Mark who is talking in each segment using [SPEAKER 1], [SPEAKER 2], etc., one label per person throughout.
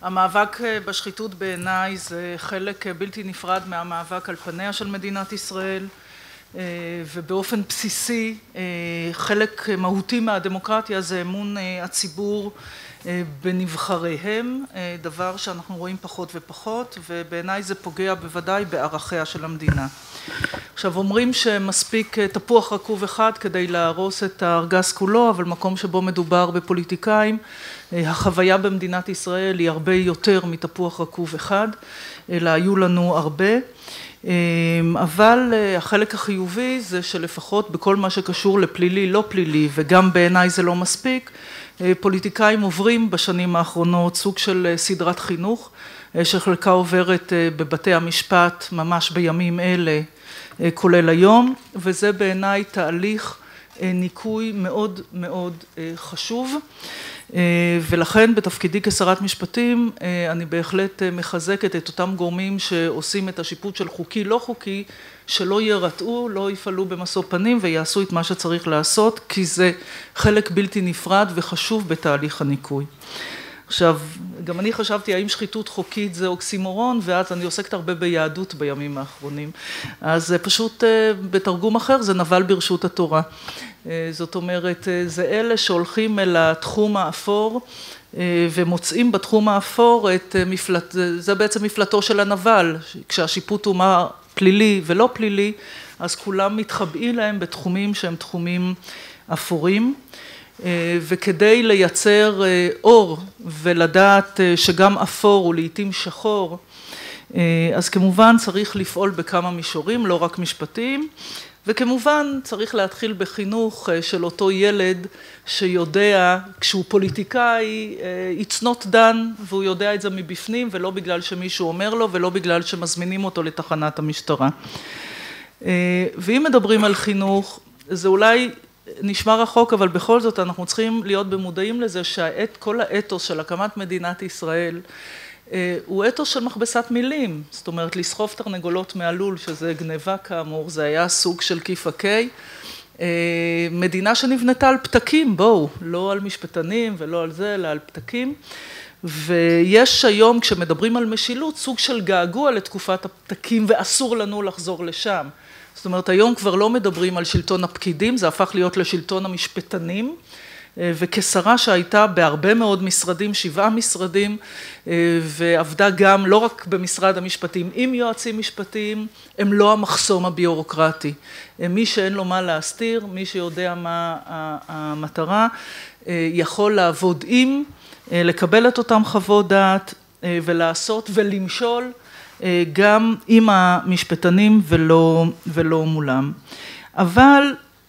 [SPEAKER 1] המאבק בשחיתות בעיניי זה חלק בלתי נפרד מהמאבק על פניה של מדינת ישראל, ובאופן בסיסי חלק מהותי מהדמוקרטיה זה אמון הציבור בנבחריהם, דבר שאנחנו רואים פחות ופחות, ובעיניי זה פוגע בוודאי בערכיה של המדינה. עכשיו אומרים שמספיק תפוח רקוב אחד כדי להרוס את הארגז כולו, אבל מקום שבו מדובר בפוליטיקאים, החוויה במדינת ישראל היא הרבה יותר מתפוח רקוב אחד, אלא היו לנו הרבה. אבל החלק החיובי זה שלפחות בכל מה שקשור לפלילי לא פלילי, וגם בעיניי זה לא מספיק, פוליטיקאים עוברים בשנים האחרונות סוג של סדרת חינוך, שחלקה עוברת בבתי המשפט ממש בימים אלה, כולל היום, וזה בעיניי תהליך ניקוי מאוד מאוד חשוב, ולכן בתפקידי כשרת משפטים אני בהחלט מחזקת את אותם גורמים שעושים את השיפוט של חוקי לא חוקי, שלא ירתעו, לא יפעלו במשוא פנים ויעשו את מה שצריך לעשות, כי זה חלק בלתי נפרד וחשוב בתהליך הניקוי. עכשיו, גם אני חשבתי האם שחיתות חוקית זה אוקסימורון, ואז אני עוסקת הרבה ביהדות בימים האחרונים. אז פשוט בתרגום אחר זה נבל ברשות התורה. זאת אומרת, זה אלה שהולכים אל התחום האפור, ומוצאים בתחום האפור את מפלט, זה בעצם מפלטו של הנבל, כשהשיפוט הוא מה פלילי ולא פלילי, אז כולם מתחבאים להם בתחומים שהם תחומים אפורים. וכדי לייצר אור ולדעת שגם אפור הוא לעתים שחור, אז כמובן צריך לפעול בכמה מישורים, לא רק משפטיים, וכמובן צריך להתחיל בחינוך של אותו ילד שיודע, כשהוא פוליטיקאי, it's not done, והוא יודע את זה מבפנים, ולא בגלל שמישהו אומר לו, ולא בגלל שמזמינים אותו לתחנת המשטרה. ואם מדברים על חינוך, זה אולי נשמע רחוק, אבל בכל זאת אנחנו צריכים להיות במודעים לזה שכל האתוס של הקמת מדינת ישראל הוא אתוס של מכבסת מילים, זאת אומרת לסחוב תרנגולות מהלול, שזה גניבה כאמור, זה היה סוג של כיפקי, מדינה שנבנתה על פתקים, בואו, לא על משפטנים ולא על זה, אלא על פתקים, ויש היום כשמדברים על משילות סוג של געגוע לתקופת הפתקים ואסור לנו לחזור לשם. זאת אומרת, היום כבר לא מדברים על שלטון הפקידים, זה הפך להיות לשלטון המשפטנים, וכשרה שהייתה בהרבה מאוד משרדים, 7 משרדים, ועבדה גם לא רק במשרד המשפטים, עם יועצים משפטיים, הם לא המחסום הביורוקרטי. מי שאין לו מה להסתיר, מי שיודע מה המטרה, יכול לעבוד עם, לקבל את אותם חוות דעת, ולעשות ולמשול, גם עם המשפטנים ולא מולם. אבל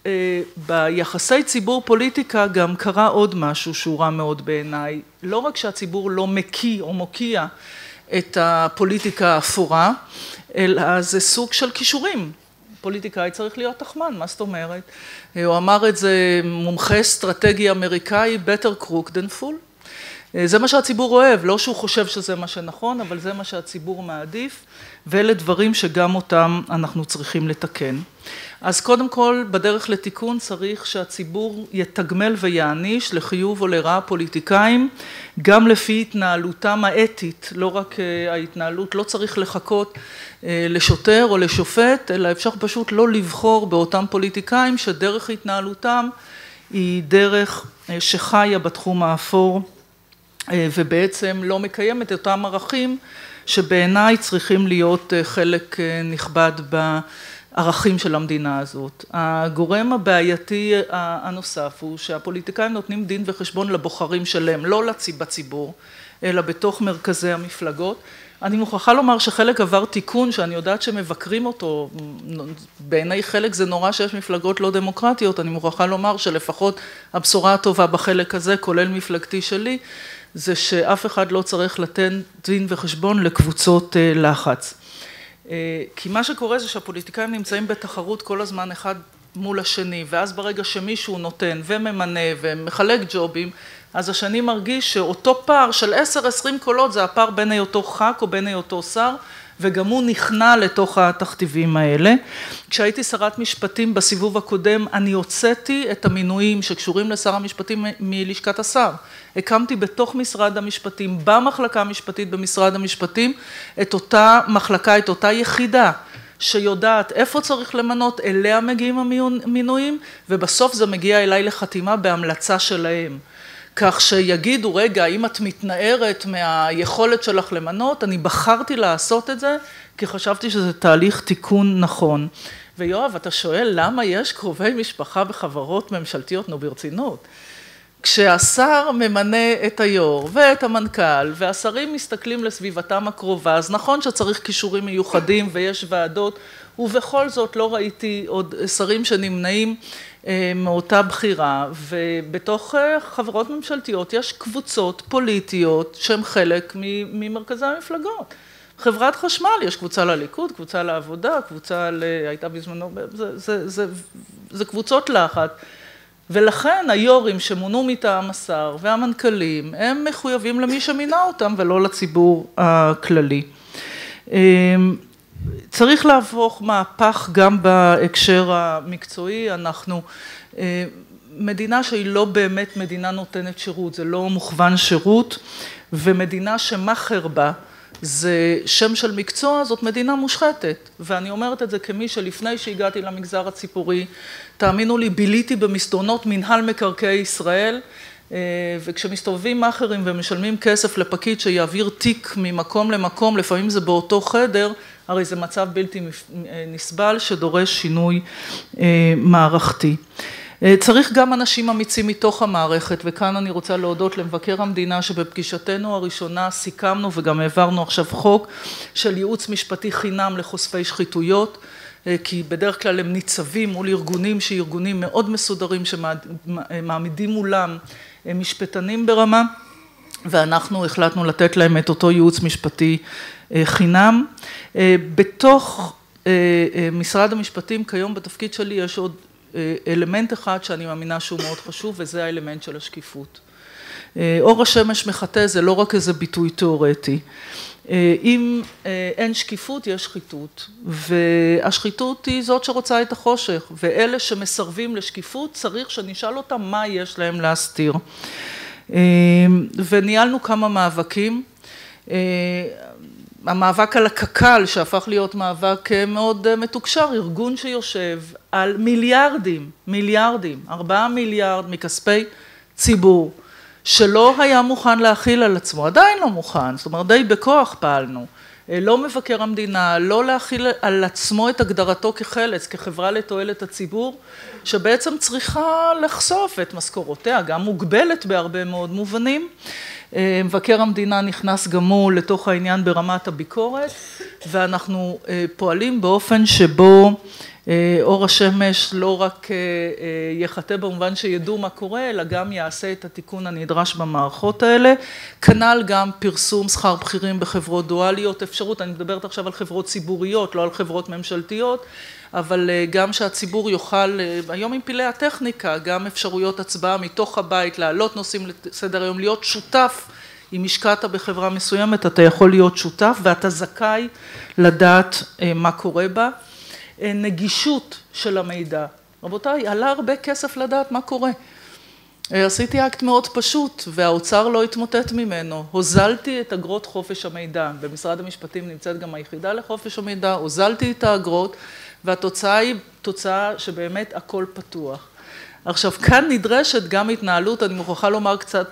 [SPEAKER 1] ביחסי ציבור פוליטיקה גם קרה עוד משהו שהוא רע מאוד בעיניי. לא רק שהציבור לא מקיא או מוקיע את הפוליטיקה האפורה, אלא זה סוג של כישורים. פוליטיקאי צריך להיות תחמן, מה זאת אומרת? הוא אמר את זה מומחה אסטרטגי אמריקאי, better crook than fool. זה מה שהציבור אוהב, לא שהוא חושב שזה מה שנכון, אבל זה מה שהציבור מעדיף, ואלה דברים שגם אותם אנחנו צריכים לתקן. אז קודם כל, בדרך לתיקון צריך שהציבור יתגמל ויעניש לחיוב או לרעה פוליטיקאים, גם לפי התנהלותם האתית, לא רק ההתנהלות, לא צריך לחכות לשוטר או לשופט, אלא אפשר פשוט לא לבחור באותם פוליטיקאים שדרך התנהלותם היא דרך שחיה בתחום האפור, ובעצם לא מקיימת את אותם ערכים שבעיניי צריכים להיות חלק נכבד בערכים של המדינה הזאת. הגורם הבעייתי הנוסף הוא שהפוליטיקאים נותנים דין וחשבון לבוחרים שלהם, לא בציבור, אלא בתוך מרכזי המפלגות. אני מוכרחה לומר שחלק עבר תיקון שאני יודעת שמבקרים אותו, בעיניי חלק זה נורא שיש מפלגות לא דמוקרטיות, אני מוכרחה לומר שלפחות הבשורה הטובה בחלק הזה, כולל מפלגתי שלי, זה שאף אחד לא צריך לתת דין וחשבון לקבוצות לחץ. כי מה שקורה זה שהפוליטיקאים נמצאים בתחרות כל הזמן אחד מול השני, ואז ברגע שמישהו נותן וממנה ומחלק ג'ובים, אז השני מרגיש שאותו פער של 10-20 קולות זה הפער בין היותו ח"כ או בין היותו שר, וגם הוא נכנע לתוך התכתיבים האלה. כשהייתי שרת משפטים בסיבוב הקודם, אני הוצאתי את המינויים שקשורים לשר המשפטים מלשכת השר. הקמתי בתוך משרד המשפטים, במחלקה המשפטית במשרד המשפטים, את אותה מחלקה, את אותה יחידה, שיודעת איפה צריך למנות, אליה מגיעים המינויים, ובסוף זה מגיע אליי לחתימה בהמלצה שלהם. כך שיגידו, רגע, אם את מתנערת מהיכולת שלך למנות, אני בחרתי לעשות את זה, כי חשבתי שזה תהליך תיקון נכון. ויואב, אתה שואל, למה יש קרובי משפחה בחברות ממשלתיות? נו, ברצינות. כשהשר ממנה את היו"ר ואת המנכ"ל, והשרים מסתכלים לסביבתם הקרובה, אז נכון שצריך כישורים מיוחדים ויש ועדות, ובכל זאת לא ראיתי עוד שרים שנמנעים מאותה בחירה, ובתוך חברות ממשלתיות יש קבוצות פוליטיות שהן חלק ממרכזי המפלגות. חברת חשמל, יש קבוצה לליכוד, קבוצה לעבודה, קבוצה הייתה בזמנו, זה קבוצות לחץ. ולכן היו"רים שמונו מטעם השר והמנכ"לים, הם מחויבים למי שמינה אותם ולא לציבור הכללי. צריך להפוך מהפך גם בהקשר המקצועי, אנחנו מדינה שהיא לא באמת מדינה נותנת שירות, זה לא מוכוון שירות, ומדינה שמחר בה זה שם של מקצוע, זאת מדינה מושחתת, ואני אומרת את זה כמי שלפני שהגעתי למגזר הציבורי, תאמינו לי, ביליתי במסדרונות מנהל מקרקעי ישראל, וכשמסתובבים מאחרים ומשלמים כסף לפקיד שיעביר תיק ממקום למקום, לפעמים זה באותו חדר, הרי זה מצב בלתי נסבל שדורש שינוי מערכתי. צריך גם אנשים אמיצים מתוך המערכת, וכאן אני רוצה להודות למבקר המדינה שבפגישתנו הראשונה סיכמנו וגם העברנו עכשיו חוק של ייעוץ משפטי חינם לחושפי שחיתויות, כי בדרך כלל הם ניצבים מול ארגונים שארגונים מאוד מסודרים שמעמידים מולם משפטנים ברמה, ואנחנו החלטנו לתת להם את אותו ייעוץ משפטי חינם. בתוך משרד המשפטים כיום בתפקיד שלי יש עוד אלמנט אחד שאני מאמינה שהוא מאוד חשוב, וזה האלמנט של השקיפות. אור השמש מחטא זה לא רק איזה ביטוי תיאורטי. אם אין שקיפות, יש שחיתות, והשחיתות היא זאת שרוצה את החושך, ואלה שמסרבים לשקיפות צריך שנשאל אותם מה יש להם להסתיר. וניהלנו כמה מאבקים. המאבק על הקק"ל שהפך להיות מאבק מאוד מתוקשר, ארגון שיושב על מיליארדים, 4 מיליארד מכספי ציבור, שלא היה מוכן להכיל על עצמו, עדיין לא מוכן, זאת אומרת די בכוח פעלנו, לא מבקר המדינה, לא להכיל על עצמו את הגדרתו כחלץ, כחברה לתועלת הציבור, שבעצם צריכה לחשוף את משכורותיה, גם מוגבלת בהרבה מאוד מובנים. מבקר המדינה נכנס גם הוא לתוך העניין ברמת הביקורת, ואנחנו פועלים באופן שבו אור השמש לא רק יחטא במובן שידעו מה קורה, אלא גם יעשה את התיקון הנדרש במערכות האלה. כנ"ל גם פרסום שכר בכירים בחברות דואליות, אפשרות, אני מדברת עכשיו על חברות ציבוריות, לא על חברות ממשלתיות, אבל גם שהציבור יוכל, היום עם פילי הטכניקה, גם אפשרויות הצבעה מתוך הבית, להעלות נושאים לסדר היום, להיות שותף, אם השקעת בחברה מסוימת, אתה יכול להיות שותף, ואתה זכאי לדעת מה קורה בה. נגישות של המידע. רבותיי, עלה הרבה כסף לדעת מה קורה. עשיתי אקט מאוד פשוט, והאוצר לא התמוטט ממנו. הוזלתי את אגרות חופש המידע. במשרד המשפטים נמצאת גם היחידה לחופש המידע, הוזלתי את האגרות, והתוצאה היא תוצאה שבאמת הכל פתוח. עכשיו, כאן נדרשת גם התנהלות, אני מוכרחה לומר קצת,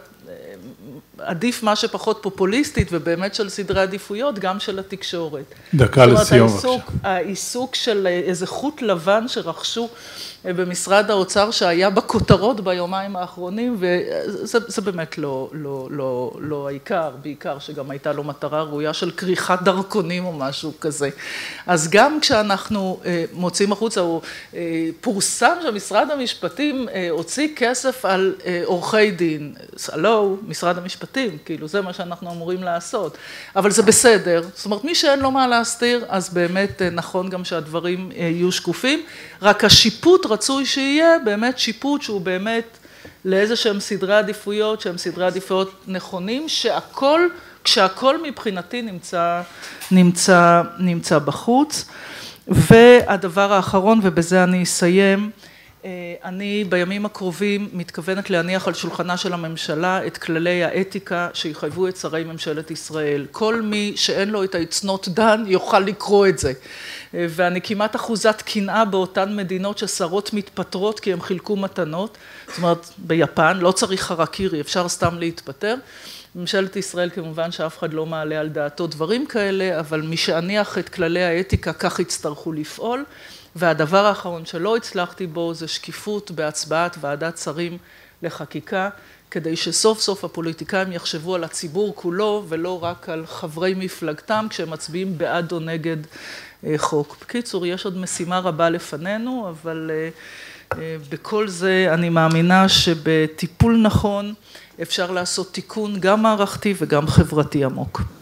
[SPEAKER 1] עדיף מה שפחות פופוליסטית, ובאמת של סדרי עדיפויות, גם של התקשורת.
[SPEAKER 2] דקה לסיום.
[SPEAKER 1] העיסוק של איזה חוט לבן שרכשו במשרד האוצר, שהיה בכותרות ביומיים האחרונים, וזה באמת לא העיקר, בעיקר שגם הייתה לו מטרה ראויה של כריכת דרכונים או משהו כזה. אז גם כשאנחנו מוצאים החוצה, הוא פורסם שמשרד המשפטים הוציא כסף על עורכי דין. הלו, משרד המשפטים, כאילו זה מה שאנחנו אמורים לעשות. אבל זה בסדר, זאת אומרת, מי שאין לו מה להסתיר, אז באמת נכון גם שהדברים יהיו שקופים, רק השיפוט רצוי שיהיה באמת שיפוט שהוא באמת לאיזה שהם סדרי עדיפויות, שהם סדרי עדיפויות נכונים, שהכל כשהכל מבחינתי נמצא בחוץ. והדבר האחרון, ובזה אני אסיים, אני בימים הקרובים מתכוונת להניח על שולחנה של הממשלה את כללי האתיקה שיחייבו את שרי ממשלת ישראל. כל מי שאין לו את ה-It's not done יוכל לקרוא את זה. ואני כמעט אחוזת קנאה באותן מדינות ששרות מתפטרות כי הם חילקו מתנות. זאת אומרת, ביפן לא צריך חרקירי, אפשר סתם להתפטר. ממשלת ישראל כמובן שאף אחד לא מעלה על דעתו דברים כאלה, אבל מי שאניח את כללי האתיקה כך יצטרכו לפעול. והדבר האחרון שלא הצלחתי בו זה שקיפות בהצבעת ועדת שרים לחקיקה, כדי שסוף סוף הפוליטיקאים יחשבו על הציבור כולו ולא רק על חברי מפלגתם כשהם מצביעים בעד או נגד חוק. בקיצור, יש עוד משימה רבה לפנינו, אבל בכל זה אני מאמינה שבטיפול נכון אפשר לעשות תיקון גם מערכתי וגם חברתי עמוק.